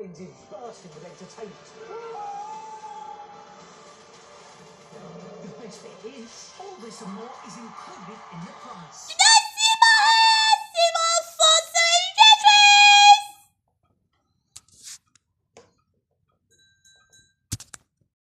Collins is bursting with entertainment. The best bit is, all this and more is included in the price.